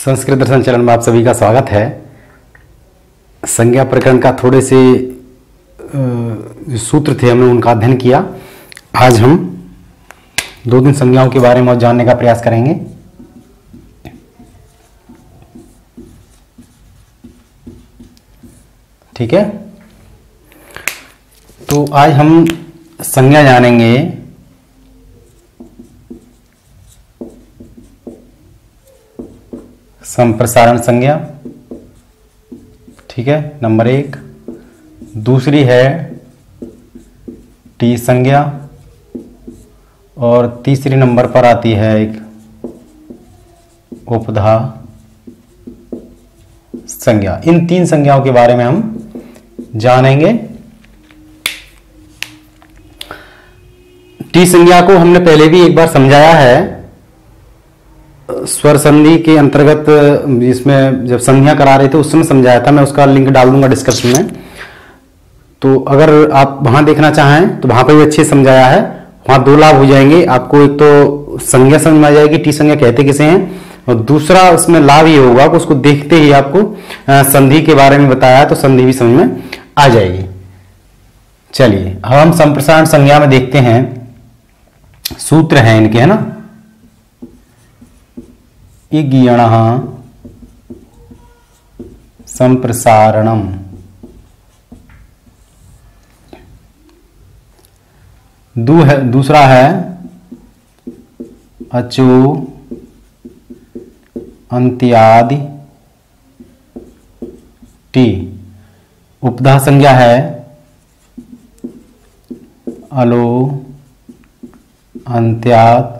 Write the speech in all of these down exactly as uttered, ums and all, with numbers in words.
संस्कृत दर्शन चरण में आप सभी का स्वागत है। संज्ञा प्रकरण का थोड़े से जो सूत्र थे हमने उनका अध्ययन किया। आज हम दो दिन संज्ञाओं के बारे में जानने का प्रयास करेंगे। ठीक है, तो आज हम संज्ञा जानेंगे संप्रसारण संज्ञा। ठीक है, नंबर एक। दूसरी है टी संज्ञा और तीसरी नंबर पर आती है एक उपधा संज्ञा। इन तीन संज्ञाओं के बारे में हम जानेंगे। टी संज्ञा को हमने पहले भी एक बार समझाया है। स्वर संधि के अंतर्गत जिसमें जब संज्ञा करा रहे थे उस समय समझाया था। मैं उसका लिंक डाल दूंगा डिस्क्रिप्शन में, तो अगर आप वहां देखना चाहें तो वहां पर भी अच्छे समझाया है। वहां दो लाभ हो जाएंगे आपको। एक तो संज्ञा समझ में आ जाएगी, टी संज्ञा कहते किसे हैं, और दूसरा उसमें लाभ ये होगा कि उसको देखते ही आपको संधि के बारे में बताया तो संधि भी समझ में आ जाएगी। चलिए अब हम संप्रसारण संज्ञा में देखते हैं। सूत्र हैं इनके, है ना। इज्ञणः संप्रसारणम। दू है, दूसरा है अचो अंत्यादि टी। उपधा संज्ञा है अलो अंत्याद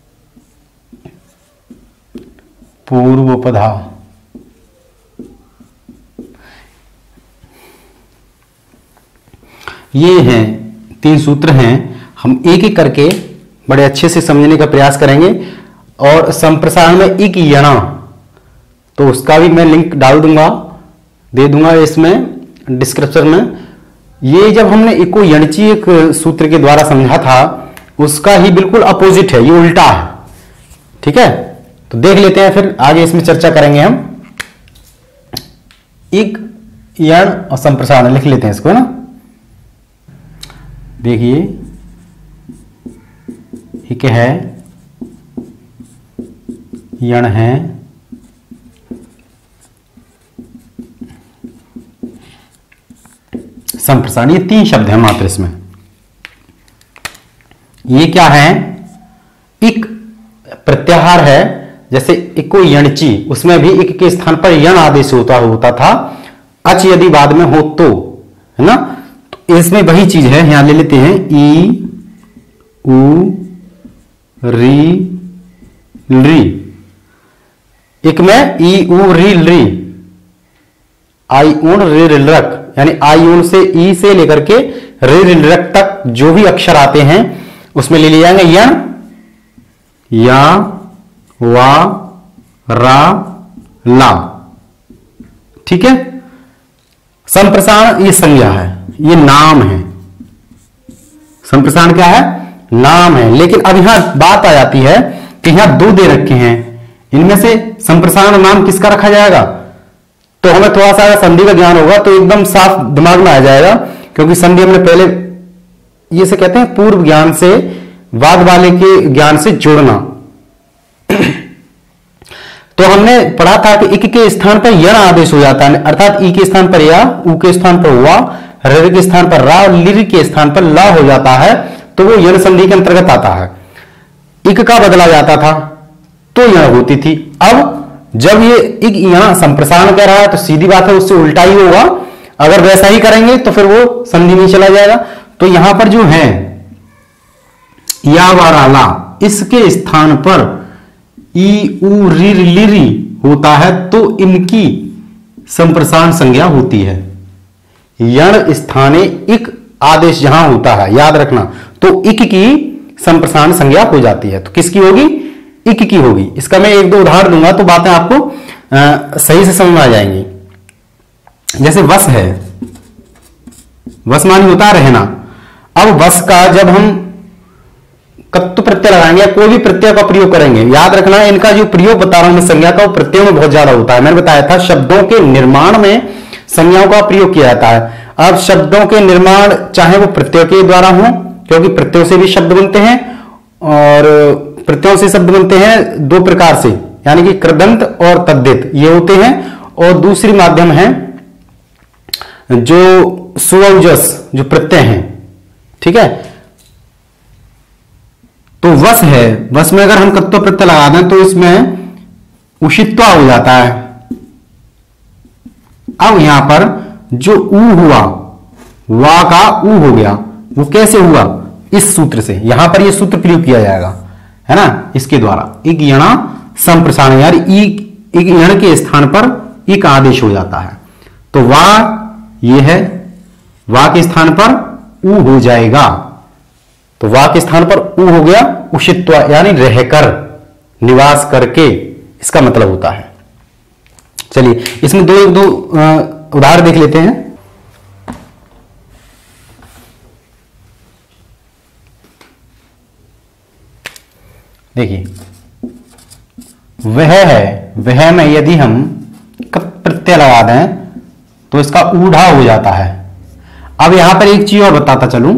पूर्वोपधा। ये हैं तीन सूत्र हैं। हम एक एक करके बड़े अच्छे से समझने का प्रयास करेंगे। और संप्रसारण में इक यणा, तो उसका भी मैं लिंक डाल दूंगा, दे दूंगा इसमें डिस्क्रिप्शन में। ये जब हमने इको यणची एक सूत्र के द्वारा समझा था उसका ही बिल्कुल अपोजिट है, ये उल्टा है। ठीक है, तो देख लेते हैं, फिर आगे इसमें चर्चा करेंगे हम। इक यण और संप्रसारण लिख लेते हैं इसको, है ना। देखिए इक है, यण है, संप्रसारण। ये तीन शब्द हैं मात्र इसमें। ये क्या है, इक प्रत्याहार है। जैसे इको यणची, उसमें भी इक के स्थान पर यण आदेश होता होता था। अच यदि बाद में हो तो, है ना। तो इसमें वही चीज है, यहां ले लेते हैं। ई उ री री। इक में ई उ री री, आई ऊण रे रिलरक, यानी आई ऊण से ई से लेकर के रे रिलरक तक जो भी अक्षर आते हैं उसमें ले लिए जाएंगे यण, या वा रा ला। ठीक है, संप्रसारण ये संज्ञा है, ये नाम है। संप्रसारण क्या है, नाम है। लेकिन अब यहां बात आ जाती है कि यहां दो दे रखे हैं, इनमें से संप्रसारण नाम किसका रखा जाएगा। तो हमें थोड़ा सा संधि का ज्ञान होगा तो एकदम साफ दिमाग में आ जाएगा, क्योंकि संधि हमने पहले ये से कहते हैं पूर्व ज्ञान से बाद वाले के ज्ञान से जोड़ना। तो हमने पढ़ा था कि इक के स्थान पर यण आदेश हो जाता है, अर्थात ई के स्थान पर या, उ के स्थान पर वा, रे के स्थान पर रा और लिर के स्थान पर ला हो जाता है, तो वो यण संधि के अंतर्गत आता है। इक का बदला जाता था तो यण होती थी। अब जब ये इक यहां संप्रसारण कह रहा है तो सीधी बात है उससे उल्टा ही होगा। अगर वैसा ही करेंगे तो फिर वो संधि में चला जाएगा। तो यहां पर जो है या वा रा ला, इसके स्थान पर ई उ री ली री होता है तो इनकी संप्रसारण संज्ञा होती है। यण स्थाने इक आदेश जहां होता है, याद रखना, तो इक की संप्रसारण संज्ञा हो जाती है। तो किसकी होगी, इक की होगी। इसका मैं एक दो उदाहरण दूंगा तो बातें आपको आ, सही से समझ में आ जाएंगी। जैसे वस है, वस मानी होता है रहना। अब वस का जब हम कत्तु प्रत्यय लगाएंगे या कोई भी प्रत्यय का प्रयोग करेंगे, याद रखना इनका जो प्रयोग बता रहा हूं मैं संज्ञा का, वो प्रत्ययों में बहुत ज्यादा होता है। मैंने बताया था शब्दों के निर्माण में संज्ञाओं का प्रयोग किया जाता है। अब शब्दों के निर्माण चाहे वो प्रत्यय के द्वारा हो, क्योंकि प्रत्ययों से भी शब्द बनते हैं, और प्रत्ययों से शब्द बनते हैं दो प्रकार से, यानी कि कृदंत और तद्धित ये होते हैं, और दूसरी माध्यम है जो सुऔजस जो प्रत्यय हैं, ठीक है। तो वस है, वस में अगर हम कत्व प्रत्यय लगा दें तो इसमें उषित्वा हो जाता है। अब यहां पर जो ऊ हुआ, वा का ऊ हो गया, वो कैसे हुआ, इस सूत्र से, यहां पर ये सूत्र प्रयोग किया जाएगा, है ना, इसके द्वारा एक यणा संप्रसारण, यार एक यण के स्थान पर एक आदेश हो जाता है। तो वा ये है, वा के स्थान पर ऊ हो जाएगा, तो वा के स्थान पर ऊ हो गया, उषित्वा यानी रहकर, निवास करके, इसका मतलब होता है। चलिए इसमें दो एक दो उदाहरण देख लेते हैं। देखिए वह है, वह में यदि हम कप प्रत्यय लगा दें तो इसका ऊढ़ा हो जाता है। अब यहां पर एक चीज और बताता चलूं,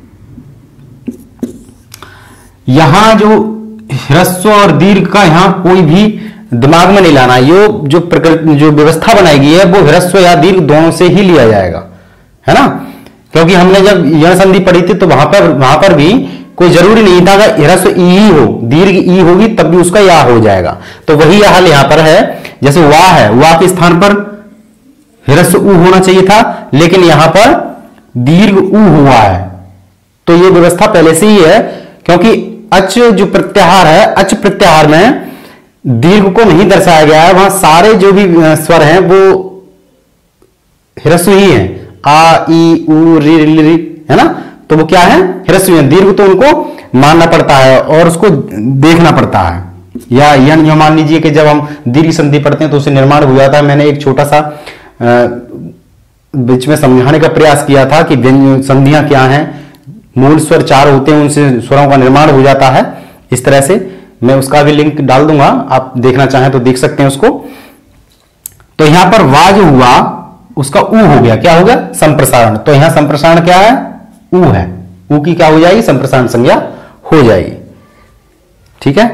यहां जो ह्रस्व और दीर्घ का यहां कोई भी दिमाग में नहीं लाना, ये जो प्रकृति जो व्यवस्था बनाई गई है वो ह्रस्व या दीर्घ दोनों से ही लिया जाएगा, है ना, क्योंकि हमने जब यण संधि पढ़ी थी तो वहां पर वहां पर भी कोई जरूरी नहीं था कि ह्रस्व ई ही हो, दीर्घ ई होगी तब भी उसका या हो जाएगा। तो वही हाल यहां पर है, जैसे वा है, वा के स्थान पर ह्रस्व ऊ होना चाहिए था, लेकिन यहां पर दीर्घ ऊ हुआ है। तो ये व्यवस्था पहले से ही है, क्योंकि अच जो प्रत्याहार है, अच प्रत्याहार में दीर्घ को नहीं दर्शाया गया है, वहां सारे जो भी स्वर हैं वो ह्रस्व ही हैं, आ ई उ रि रि, है ना, तो वो क्या है, ह्रस्व है। दीर्घ तो उनको मानना पड़ता है और उसको देखना पड़ता है। या यण जो मान लीजिए कि जब हम दीर्घ संधि पढ़ते हैं तो उसे निर्माण हो जाता है। मैंने एक छोटा सा बीच में समझाने का प्रयास किया था कि व्यंजन संधियां क्या हैं, मूल स्वर चार होते हैं, उनसे स्वरों का निर्माण हो जाता है इस तरह से। मैं उसका भी लिंक डाल दूंगा, आप देखना चाहें तो देख सकते हैं उसको। तो यहां पर वा जो हुआ उसका ऊ हो गया, क्या हो गया, संप्रसारण। तो यहां संप्रसारण क्या है, ऊ है, ऊ की क्या हो जाएगी, संप्रसारण संज्ञा हो जाएगी, ठीक है।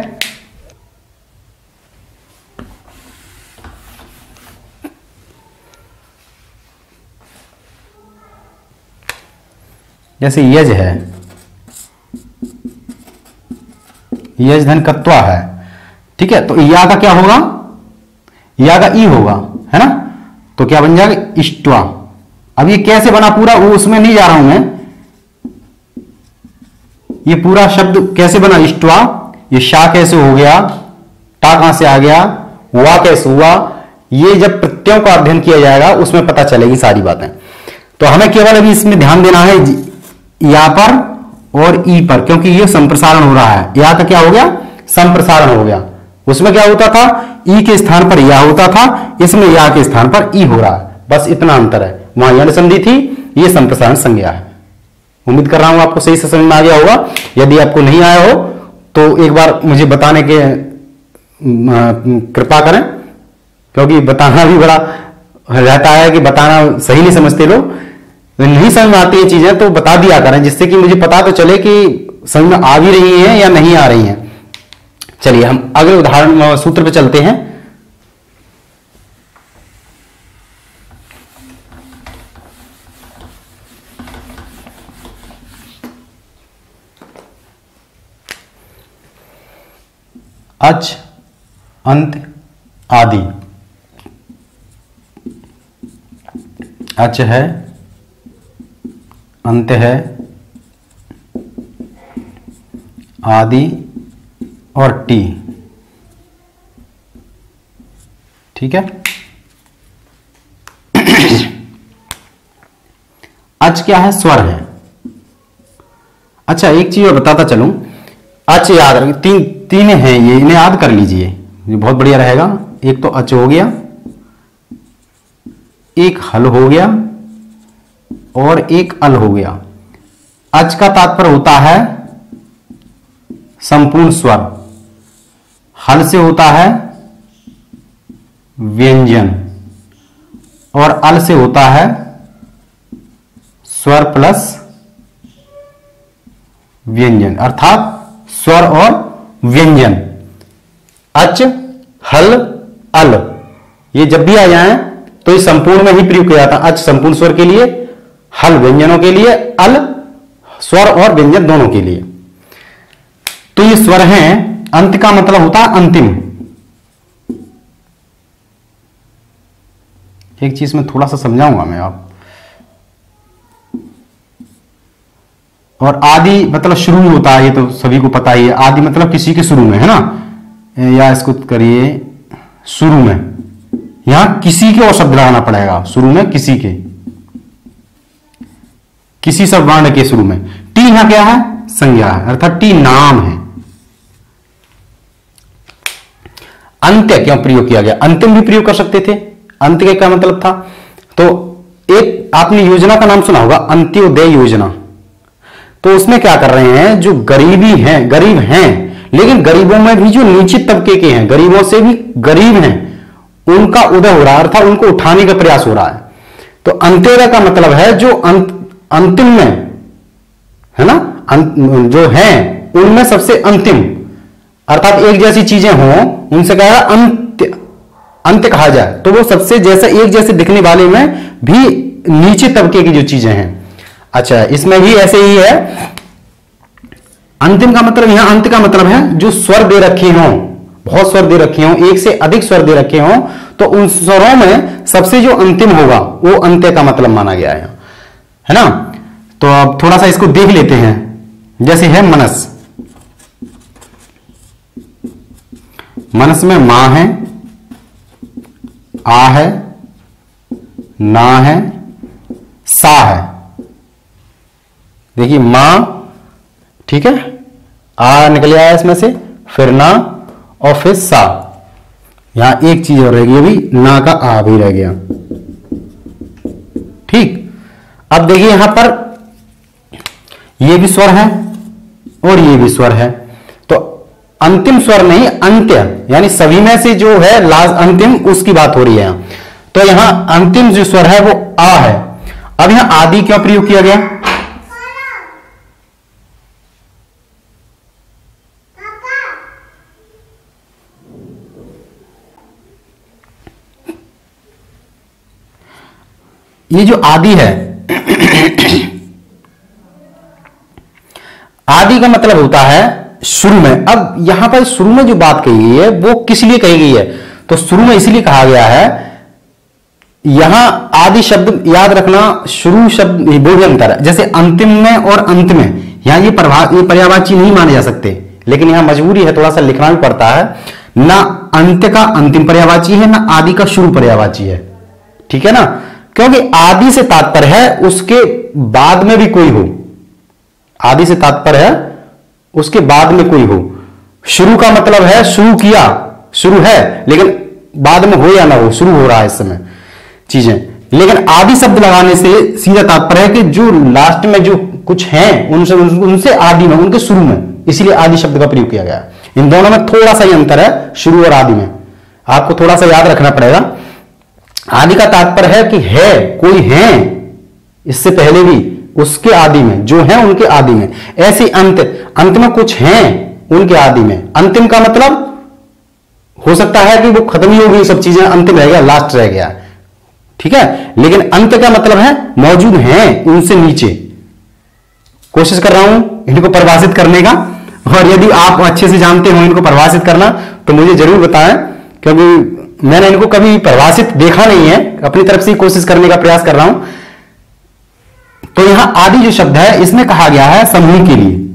जैसे यज है, यज धन कत्वा है, ठीक है, तो या का क्या होगा, या का ई होगा, है ना, तो क्या बन जाएगा, इष्टवा। अब ये कैसे बना पूरा, वो उसमें नहीं जा रहा हूं मैं, ये पूरा शब्द कैसे बना, इष्टवा, ये शा कैसे हो गया, टा कहां से आ गया, वा कैसे हुआ, ये जब प्रत्ययों का अध्ययन किया जाएगा उसमें पता चलेगी सारी बातें। तो हमें केवल अभी इसमें ध्यान देना है या पर और ई पर, क्योंकि ये संप्रसारण हो रहा है। या का क्या हो गया, संप्रसारण हो गया। उसमें क्या होता था, ई के स्थान पर या होता था, इसमें या के स्थान पर ई हो रहा है, बस इतना अंतर है। वहां यण संधि थी, ये संप्रसारण संज्ञा है। उम्मीद कर रहा हूं आपको सही से समझ में आ गया होगा। यदि आपको नहीं आया हो तो एक बार मुझे बताने के कृपा करें, क्योंकि बताना भी बड़ा रहता है कि बताना सही नहीं समझते लोग, नहीं समझ में आती है चीजें तो बता दिया करें, जिससे कि मुझे पता तो चले कि समझ में आ भी रही हैं या नहीं आ रही हैं। चलिए हम अगले उदाहरण सूत्र पे चलते हैं। अच अंत आदि, अच है, अंत है, आदि और टी, ठीक है। अच क्या है, स्वर है। अच्छा एक चीज और बताता चलूं, अच याद रखें, तीन तीन हैं ये, इन्हें याद कर लीजिए, ये बहुत बढ़िया रहेगा। एक तो अच हो गया, एक हल हो गया और एक अल हो गया। अच का तात्पर्य होता है संपूर्ण स्वर, हल से होता है व्यंजन और अल से होता है स्वर प्लस व्यंजन, अर्थात स्वर और व्यंजन। अच, हल, अल ये जब भी आ जाए तो इस संपूर्ण में ही प्रयोग किया जाता है। अच संपूर्ण स्वर के लिए, हल व्यंजनों के लिए, अल स्वर और व्यंजन दोनों के लिए। तो ये स्वर हैं। अंत का मतलब होता है अंतिम। एक चीज में थोड़ा सा समझाऊंगा मैं आप। और आदि मतलब शुरू में होता है, ये तो सभी को पता ही है। आदि मतलब किसी के शुरू में, है ना, या इसको करिए शुरू में। यहां किसी के और शब्द लगाना पड़ेगा, शुरू में किसी के, किसी सब वर्ण के शुरू में। टी यहां क्या है? संज्ञा है, अर्थात टी नाम है। अंत्य क्यों प्रयोग किया गया? अंतिम भी प्रयोग कर सकते थे। अंत्य का क्या मतलब था? तो एक आपने योजना का नाम सुना होगा, अंत्योदय योजना। तो उसमें क्या कर रहे हैं, जो गरीबी हैं, गरीब हैं, लेकिन गरीबों में भी जो नीचे तबके के हैं, गरीबों से भी गरीब हैं, उनका उदय हो रहा है, अर्थात उनको उठाने का प्रयास हो रहा है। तो अंत्योदय का मतलब है जो अंत, अंतिम में है ना, अंत, जो हैं उनमें सबसे अंतिम, अर्थात एक जैसी चीजें हों उनसे क्या है, अंत्य अंत्य कहा जाए। तो वो सबसे जैसा एक जैसे दिखने वाले में भी नीचे तबके की जो चीजें हैं। अच्छा, इसमें भी ऐसे ही है। अंतिम का मतलब, यहां अंत का मतलब है जो स्वर दे रखे हों, बहुत स्वर दे रखे हों, एक से अधिक स्वर दे रखे हों, तो उन स्वरों में सबसे जो अंतिम होगा वो अंत्य का मतलब माना गया है, है ना। तो अब थोड़ा सा इसको देख लेते हैं। जैसे है मनस, मनस में मां है, आ है, ना है, सा है। देखिए मां, ठीक है, आ निकल आया इसमें से, फिर ना और फिर सा। यहां एक चीज और रह गई, अभी ना का आ भी रह गया। ठीक, अब देखिए यहां पर ये भी स्वर है और ये भी स्वर है। तो अंतिम स्वर नहीं, अंत्य, यानी सभी में से जो है लास्ट अंतिम, उसकी बात हो रही है यहां। तो यहां अंतिम जो स्वर है वो आ है। अब यहां आदि क्यों प्रयोग किया गया? ये जो आदि है, आदि का मतलब होता है शुरू में। अब यहां पर शुरू में जो बात कही गई है वो किस लिए कही गई है? तो शुरू में इसलिए कहा गया है, यहां आदि शब्द याद रखना, शुरू शब्द वो भी अंतर है। जैसे अंतिम में और अंत में, यहां ये ये पर्यायवाची नहीं माने जा सकते, लेकिन यहां मजबूरी है, थोड़ा सा लिखना भी पड़ता है। ना अंत्य का अंतिम पर्यायवाची है, ना आदि का शुरू पर्यायवाची है, ठीक है ना। क्योंकि आदि से तात्पर्य है उसके बाद में भी कोई हो, आदि से तात्पर्य है उसके बाद में कोई हो। शुरू का मतलब है शुरू किया, शुरू है, लेकिन बाद में हो या ना हो, शुरू हो रहा है इस समय चीजें। लेकिन आदि शब्द लगाने से सीधा तात्पर्य है कि जो लास्ट में जो कुछ हैं उनसे उनसे आदि में, उनके शुरू में, इसलिए आदि शब्द का प्रयोग किया गया। इन दोनों में थोड़ा सा ही अंतर है, शुरू और आदि में, आपको थोड़ा सा याद रखना पड़ेगा। आदि का तात्पर्य है कि है, कोई है इससे पहले भी, उसके आदि में, जो है उनके आदि में। ऐसे अंत, अंत में कुछ हैं उनके आदि में। अंतिम का मतलब हो सकता है कि वो खत्म ही हो गई सब चीजें, अंतिम रह गया, लास्ट रह गया, ठीक है। लेकिन अंत का मतलब है मौजूद हैं उनसे नीचे। कोशिश कर रहा हूं इनको परिभाषित करने का, और यदि आप अच्छे से जानते हो इनको परिभाषित करना तो मुझे जरूर बताएं, क्योंकि मैंने इनको कभी परिभाषित देखा नहीं है, अपनी तरफ से कोशिश करने का प्रयास कर रहा हूं। तो यहां आदि जो शब्द है इसमें कहा गया है समूह के लिए,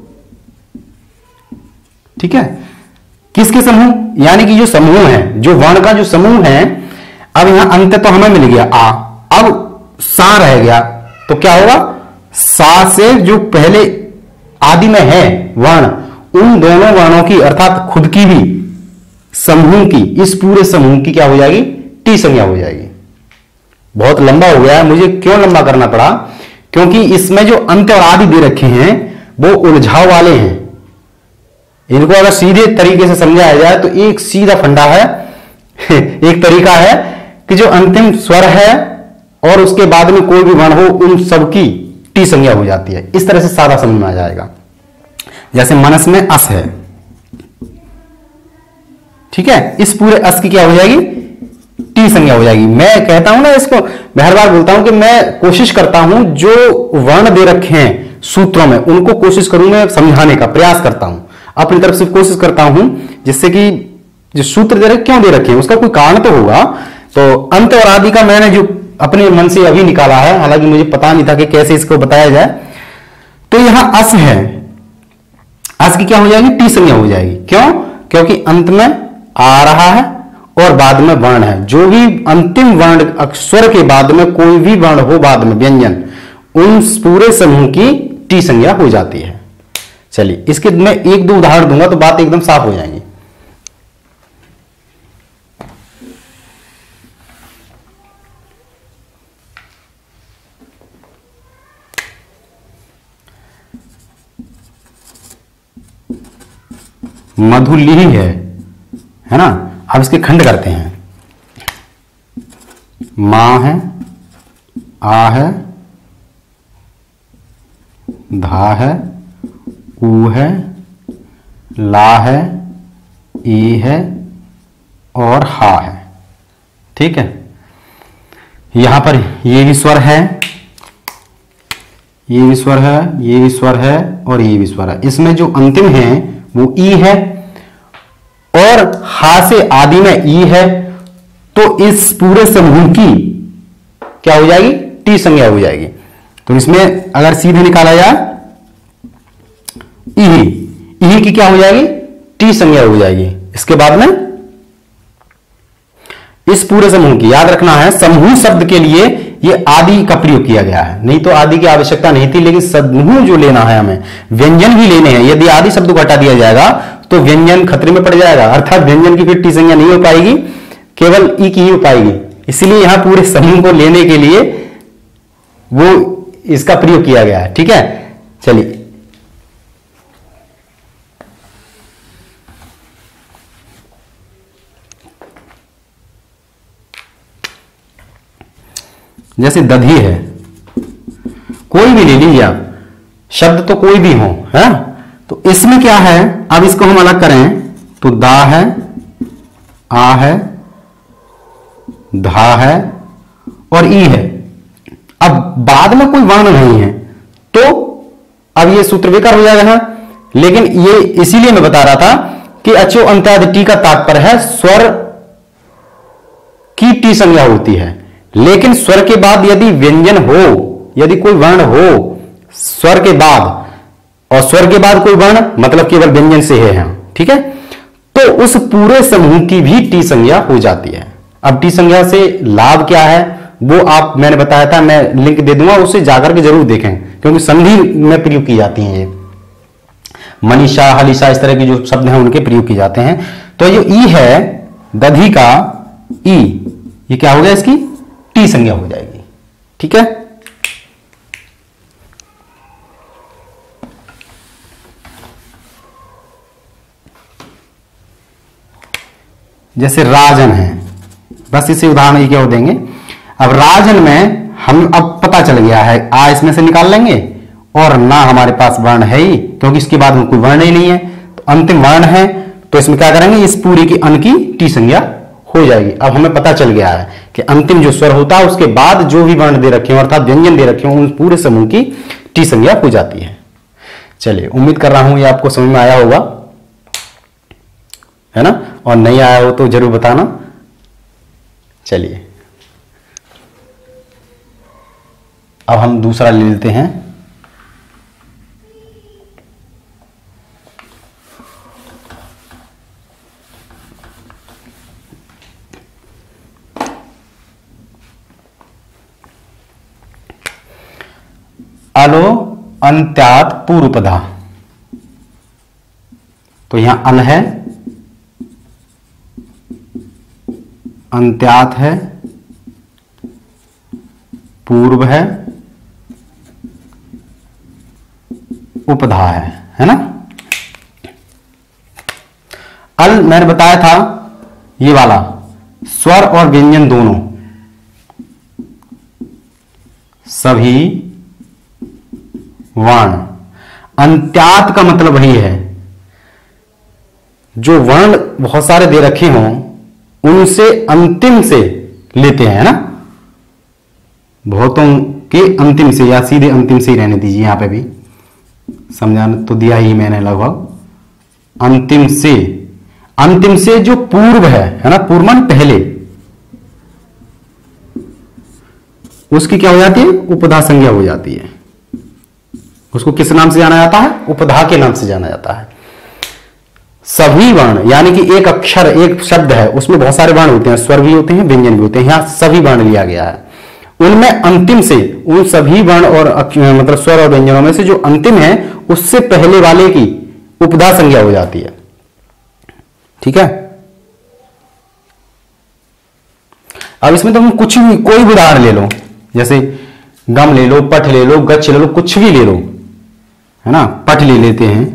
ठीक है। किसके समूह? यानी कि जो समूह है, जो वर्ण का जो समूह है। अब यहां अंत तो हमें मिल गया आ, अब सा रह गया, तो क्या होगा? सा से जो पहले आदि में है वर्ण, उन दोनों वर्णों की, अर्थात खुद की भी, समूह की, इस पूरे समूह की क्या हो जाएगी? टी संज्ञा हो जाएगी। बहुत लंबा हो गया है, मुझे क्यों लंबा करना पड़ा? क्योंकि इसमें जो अंत और आदि दे रखे हैं वो उलझाव वाले हैं, इनको अगर सीधे तरीके से समझाया जाए तो एक सीधा फंडा है एक तरीका है कि जो अंतिम स्वर है और उसके बाद में कोई भी वर्ण हो उन सबकी टी संज्ञा हो जाती है। इस तरह से सादा समझ में आ जाएगा। जैसे मनस में अस है, ठीक है, इस पूरे अस की क्या हो जाएगी, टी संज्ञा हो जाएगी। मैं कहता हूं ना इसको, मैं हर बार बोलता हूं कि मैं कोशिश करता हूं जो वर्ण दे रखे हैं सूत्रों में उनको कोशिश करूं मैं समझाने का प्रयास करता हूं, अपनी तरफ से कोशिश करता हूं, जिससे कि जो सूत्र दे रखे क्यों दे रखे हैं उसका कोई कारण तो होगा। तो अंत और आदि का मैंने जो अपने मन से अभी निकाला है, हालांकि मुझे पता नहीं था कि कैसे इसको बताया जाए। तो यहां अस है, अस की क्या हो जाएगी, टी संज्ञा हो जाएगी। क्यों? क्योंकि अंत में आ रहा है और बाद में वर्ण है। जो भी अंतिम वर्ण अक्षर के बाद में कोई भी वर्ण हो बाद में व्यंजन, उन पूरे समूह की टी संज्ञा हो जाती है। चलिए इसके मैं एक दो उदाहरण दूंगा तो बात एकदम साफ हो जाएंगी। मधुलिही है, है ना। अब इसके खंड करते हैं। मां है, आ है, धा है, ऊ है, ला है, ई है और हा है। ठीक है, यहां पर ये भी स्वर है, ये भी स्वर है, ये भी स्वर है और ये भी स्वर है। इसमें जो अंतिम है वो ई है और हा से आदि में ई है, तो इस पूरे समूह की क्या हो जाएगी, टी संज्ञा हो जाएगी। तो इसमें अगर सीधे निकाला जाए ई, ई की क्या हो जाएगी, टी संज्ञा हो जाएगी। इसके बाद में इस पूरे समूह की, याद रखना है समूह शब्द के लिए ये आदि का प्रयोग किया गया है, नहीं तो आदि की आवश्यकता नहीं थी। लेकिन समूह जो लेना है हमें, व्यंजन भी लेने हैं। यदि आदि शब्द को हटा दिया जाएगा तो व्यंजन खतरे में पड़ जाएगा, अर्थात व्यंजन की फिर टी संज्ञा नहीं हो पाएगी, केवल ई की ही हो पाएगी। इसलिए यहां पूरे समूह को लेने के लिए वो इसका प्रयोग किया गया है। ठीक है, चलिए जैसे दधी है, कोई भी ले लीजिए आप, शब्द तो कोई भी हो, है। तो इसमें क्या है, अब इसको हम अलग करें तो दा है, आ है, धा है और ई है। अब बाद में कोई वर्ण नहीं है तो अब ये सूत्र बेकार हो जाएगा ना। लेकिन ये इसीलिए मैं बता रहा था कि अचो अंत्यादि टी का तात्पर्य है स्वर की टी संज्ञा होती है। लेकिन स्वर के बाद यदि व्यंजन हो, यदि कोई वर्ण हो स्वर के बाद, और स्वर के बाद कोई वर्ण मतलब केवल व्यंजन से है, ठीक है, तो उस पूरे समूह की भी टी संज्ञा हो जाती है। अब टी संज्ञा से लाभ क्या है वो आप, मैंने बताया था, मैं लिंक दे दूंगा, उसे जाकर के जरूर देखें, क्योंकि संधि में प्रयोग की जाती हैं ये। मनीषा, हलीशा, इस तरह के जो शब्द हैं उनके प्रयोग किए जाते हैं। तो ये ई है दधी का ई, ये क्या हो गया, इसकी टी संज्ञा हो जाएगी। ठीक है, जैसे राजन है, बस इसे उदाहरण ये क्या हो देंगे। अब राजन में हम अब पता चल गया है, आ इसमें से निकाल लेंगे और ना हमारे पास वर्ण है ही, क्योंकि इसके बाद में कोई वर्ण ही नहीं है, तो अंतिम वर्ण है, तो इसमें क्या करेंगे, इस पूरी की अन की टी संज्ञा हो जाएगी। अब हमें पता चल गया है कि अंतिम जो स्वर होता है उसके बाद जो भी वर्ण दे रखे हो अर्थात व्यंजन दे रखे हो उन पूरे समूह की टी संज्ञा हो जाती है। चलिए, उम्मीद कर रहा हूं ये आपको समझ में आया होगा, है ना, और नहीं आया हो तो जरूर बताना। चलिए अब हम दूसरा ले लेते हैं। अलो अंत्यात पूर्वपदा, तो यहां अल है, अंत्यात है, पूर्व है, उपधा है, है ना। अल मैंने बताया था ये वाला स्वर और व्यंजन दोनों, सभी वर्ण। अंत्यात का मतलब वही है जो वर्ण बहुत सारे दे रखे हों उनसे अंतिम से लेते हैं ना, बहुतों के अंतिम से या सीधे अंतिम से ही रहने दीजिए, यहां पे भी समझाने तो दिया ही मैंने लगभग। अंतिम से, अंतिम से जो पूर्व है है ना, पूर्व मान पहले, उसकी क्या हो जाती है, उपधा संज्ञा हो जाती है। उसको किस नाम से जाना जाता है, उपधा के नाम से जाना जाता है। सभी वर्ण यानी कि एक अक्षर एक शब्द है उसमें बहुत सारे वर्ण होते हैं, स्वर भी होते हैं व्यंजन भी होते हैं, यहां सभी वर्ण लिया गया है। उनमें अंतिम से, उन सभी वर्ण और मतलब स्वर और व्यंजनों में से जो अंतिम है उससे पहले वाले की उपधा संज्ञा हो जाती है। ठीक है, अब इसमें तुम कुछ भी कोई भी उदाहरण ले लो, जैसे गम ले लो, पठ ले लो, गच्छ ले लो, कुछ भी ले लो, है ना। पठ ले लेते हैं।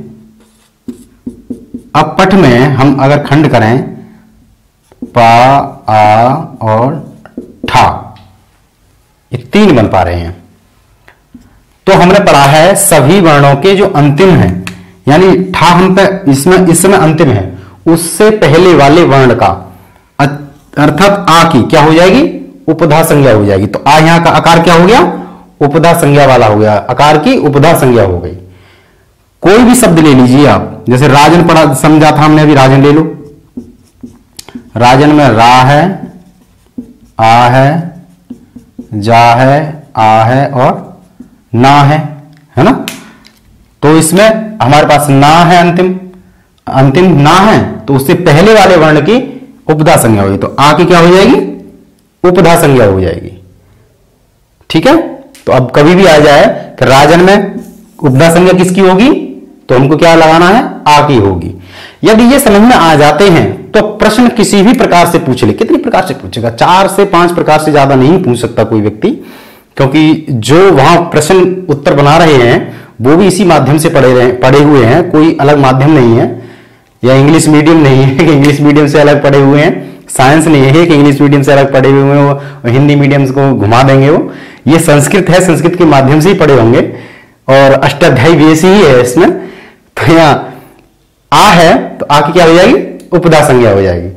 अब पठ में हम अगर खंड करें पा, आ और ठा, ये तीन बन पा रहे हैं। तो हमने पढ़ा है सभी वर्णों के जो अंतिम हैं, यानी ठा हम पे इसमें इस समय अंतिम है, उससे पहले वाले वर्ण का अर्थात आ की क्या हो जाएगी, उपधा संज्ञा हो जाएगी। तो आ यहां का आकार क्या हो गया, उपधा संज्ञा वाला हो गया, आकार की उपधा संज्ञा हो गई। कोई भी शब्द ले लीजिए आप, जैसे राजन पढ़ा समझा था हमने, अभी राजन ले लो। राजन में रा है, आ है, जा है, आ है और ना है, है ना। तो इसमें हमारे पास ना है, अंतिम अंतिम ना है, तो उससे पहले वाले वर्ण की उपधा संज्ञा होगी, तो आ की क्या हो जाएगी, उपधा संज्ञा हो जाएगी। ठीक है, तो अब कभी भी आ जाए कि राजन में उपधा संज्ञा किसकी होगी, तो हमको क्या लगाना है, आ की होगी। यदि ये समझ में आ जाते हैं तो प्रश्न किसी भी प्रकार से पूछ ले, कितनी प्रकार से पूछेगा, चार से पांच प्रकार से ज्यादा नहीं पूछ सकता कोई व्यक्ति, क्योंकि जो वहां प्रश्न उत्तर बना रहे हैं वो भी इसी माध्यम से पढ़े रहे पढ़े हुए हैं, कोई अलग माध्यम नहीं है, या इंग्लिश मीडियम नहीं है कि इंग्लिश मीडियम से अलग पढ़े हुए हैं, साइंस नहीं है कि इंग्लिश मीडियम से अलग पढ़े हुए हैं, वो हिंदी मीडियम को घुमा देंगे, वो ये संस्कृत है, संस्कृत के माध्यम से ही पढ़े होंगे और अष्टाध्यायी भी ऐसी ही है इसमें। तो यहाँ आ है तो आ की क्या हो जाएगी, उपधा संज्ञा हो जाएगी।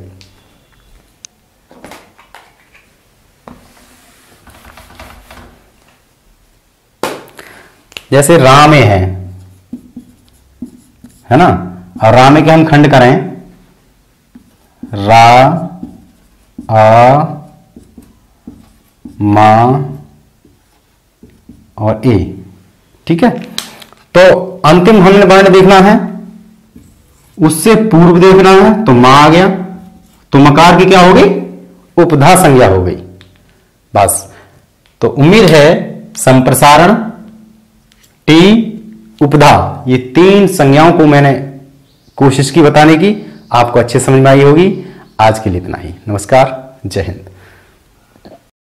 जैसे रा में है है ना, और रा में के हम खंड करें रा, आ, मा और ए। ठीक है, तो अंतिम हमने वर्ण देखना है, उससे पूर्व देखना है, तो मा आ गया, तो मकार की क्या हो गई, उपधा संज्ञा हो गई। बस, तो उम्मीद है संप्रसारण, टी, उपधा, ये तीन संज्ञाओं को मैंने कोशिश की बताने की, आपको अच्छे समझ में आई होगी। आज के लिए इतना ही। नमस्कार, जय हिंद।